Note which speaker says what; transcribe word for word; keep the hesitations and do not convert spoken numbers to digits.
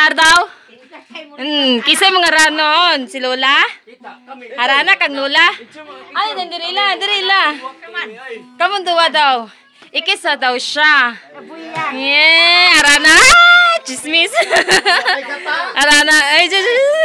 Speaker 1: lugar daw? Hmm, kisay mga ranon. Si Lola? Harana kang Lola? Ay, nandirila, nandirila. Kamon duwa daw. Ikisa daw siya. Yeah, Arana. Chismis. Arana. Ay,